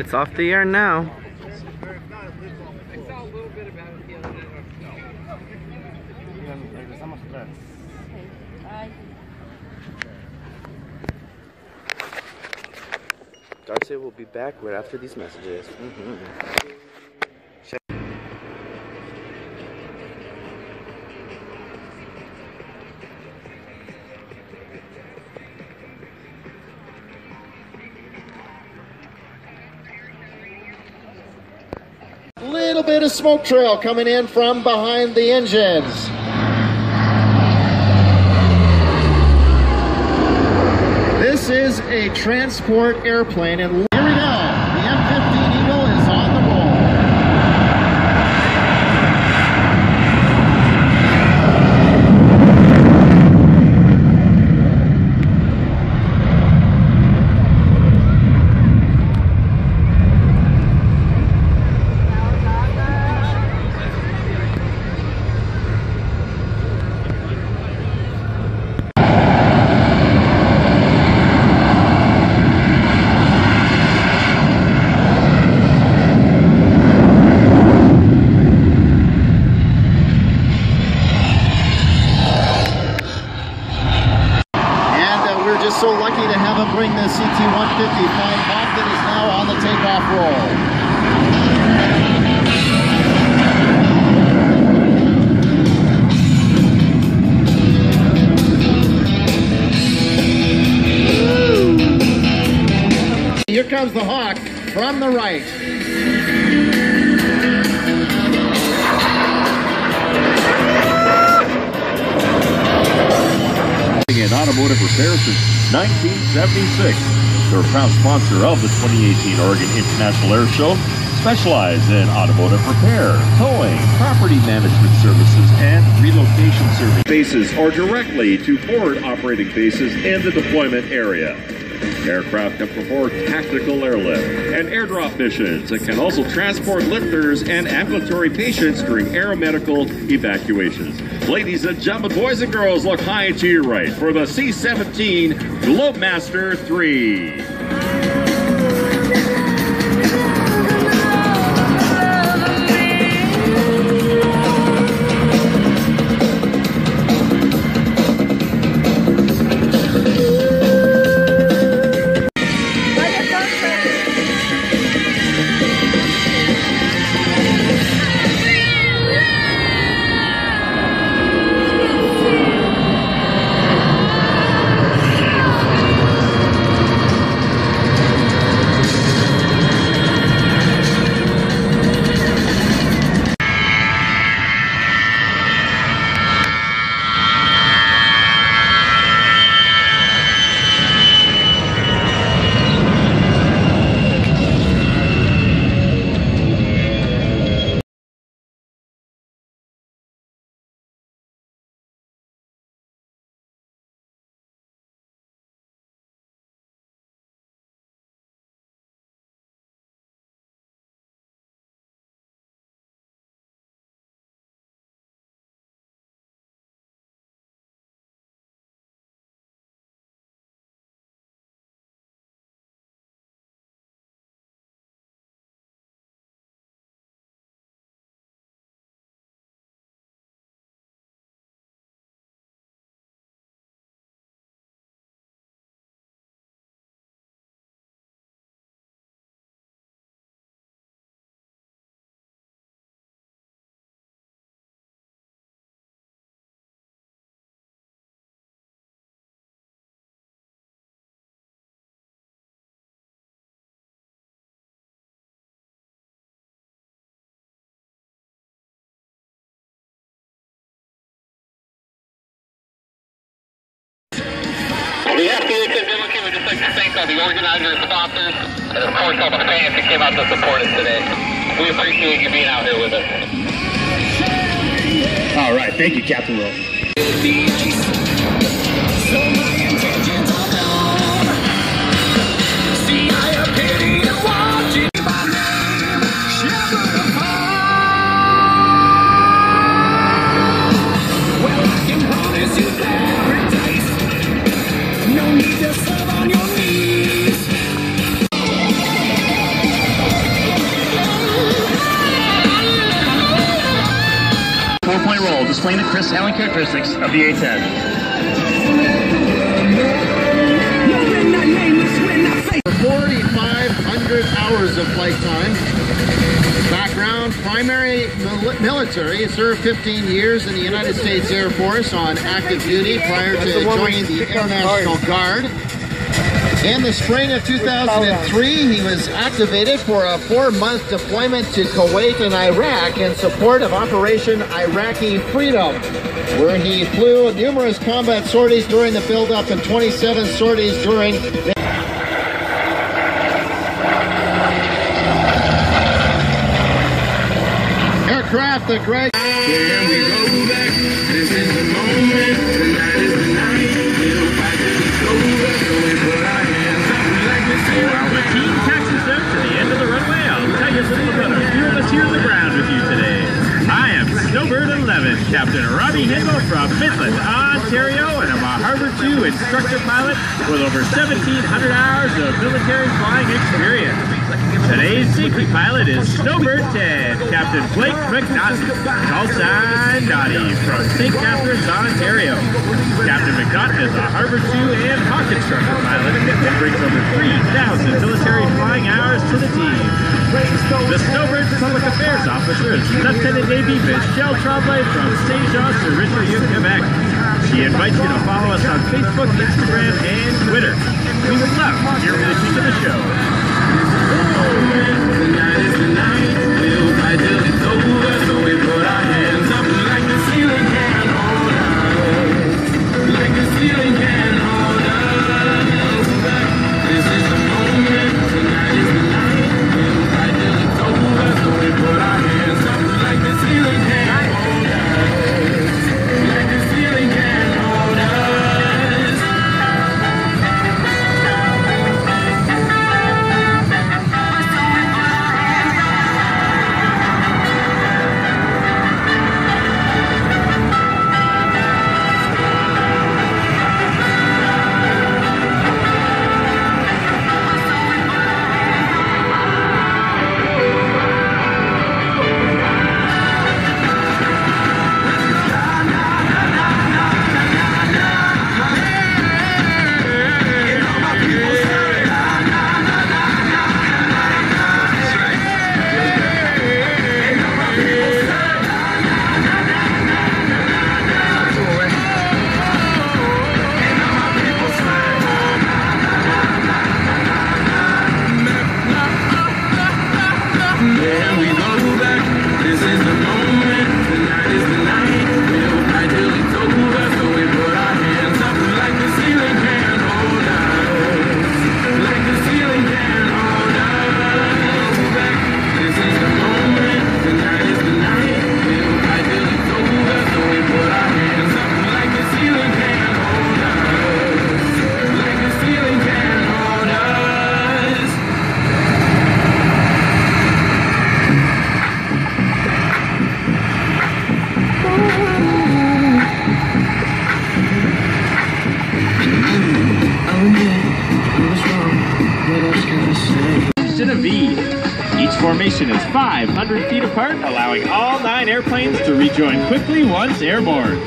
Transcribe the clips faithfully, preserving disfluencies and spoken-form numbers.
It's off the air now. Darcy will be back right after these messages. Mm-hmm. Little bit of smoke trail coming in from behind the engines. This is a transport airplane, and here we go. The M fifteen Eagle is on the roll. Just so lucky to have him bring the C T one fifty-five back that is now on the takeoff roll. Here comes the Hawk from the right. In automotive repair since nineteen seventy-six. They're a proud sponsor of the twenty eighteen Oregon International Air Show, specialized in automotive repair, towing, property management services, and relocation services. Bases or directly to forward operating bases in the deployment area. Aircraft can perform tactical airlift and airdrop missions. It can also transport lifters and ambulatory patients during aeromedical evacuations. Ladies and gentlemen, boys and girls, look high to your right for the C seventeen Globemaster three. Yes, Felix has been looking. We'd just like to thank all the organizers, sponsors, and of course all the fans that came out to support us today. We appreciate you being out here with us. All right, thank you, Captain Will. four-point roll, displaying the Chris handling characteristics of the A ten. forty-five hundred hours of flight time. Background, primary mil military, served fifteen years in the United States Air Force on active duty prior to joining the Air National Guard. In the spring of two thousand three, he was activated for a four-month deployment to Kuwait and Iraq in support of Operation Iraqi Freedom, where he flew numerous combat sorties during the build-up and twenty-seven sorties during the aircraft, the Greg. Here we go back. This is the moment. Tonight is the night. We'll fight till it's over. So we put our hands up like this. While the team taxis them to the end of the runway, I'll tell you little about a few of us here on the ground with you today. I am Snowbird eleven, Captain Robbie Hindle from Midland, Ontario, and I'm a Harvard two instructor pilot with over seventeen hundred hours of military flying experience. Today's safety pilot is Snowbird ten, Captain Blake McNaughton, call sign Dottie, from Saint Catharines, Ontario. Captain McNaughton is a Harvard two and Hawk instructor pilot and brings over three thousand military flying hours to the team. The Snowbird's public affairs officer is Lieutenant Navy Michelle Tremblay from Saint Jean sur Richelieu, Quebec. She invites you to follow us on Facebook, Instagram, and Twitter. We would love to hear what you think of the show. Tonight is the night. We'll fight till it's over. So we put our hands up like the ceiling can hold us. Like the ceiling can hold us. This is the moment. Tonight is the night. We'll fight till it's over. So we put our hands up like the ceiling can hold us. Like the ceiling can hold us. Here we go back. This is the moment. Tonight is the night. We'll fight till it's over. So we put our hands up like the ceiling can hold us. Like the ceiling can hold us. Back. This is the moment. Tonight is the night. We'll fight till it's over. So we put our hands up like the ceiling can hold us. Like the ceiling can hold us. In a V. Each formation is five hundred feet apart, allowing all nine airplanes to rejoin quickly once airborne.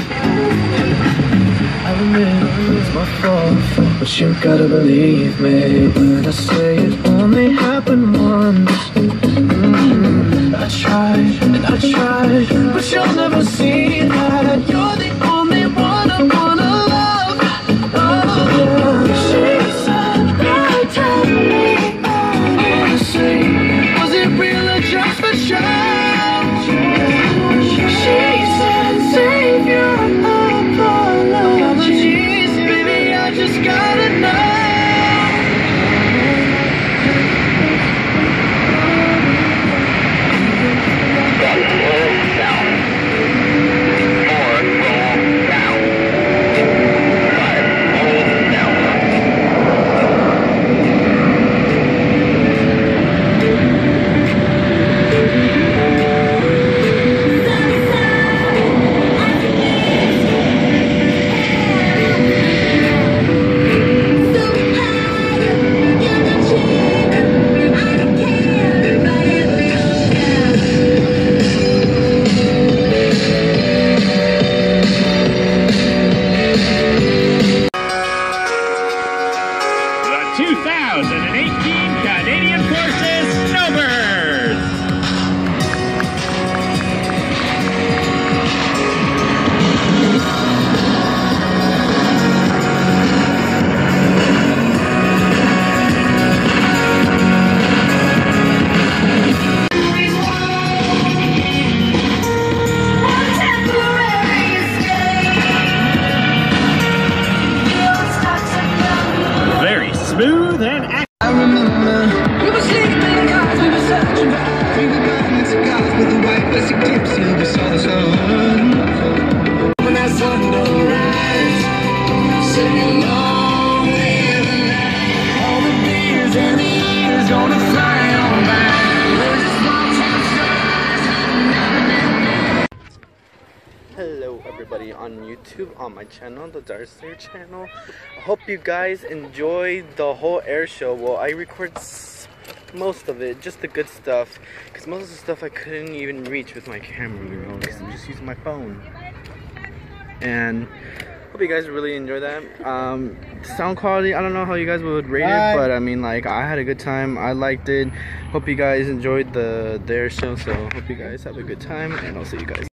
I admit it's my fault, but you gotta believe me when I say it only happened once. Mm-hmm. I tried and I tried, but you'll never see that you're the only one I wanna love. Oh, yeah. She said, right, tell me, honestly, was it real or just for show? She said, save your apologies, baby, I just gotta know. Down. Four, roll. everybody on YouTube, on my channel, the Darkslayer channel. I hope you guys enjoyed the whole air show. Well, I recorded most of it, just the good stuff, because most of the stuff I couldn't even reach with my camera, you know, because I'm just using my phone. And hope you guys really enjoy that. Um, sound quality, I don't know how you guys would rate Bye. it, but I mean, like, I had a good time. I liked it. Hope you guys enjoyed the, the air show, so hope you guys have a good time, and I'll see you guys.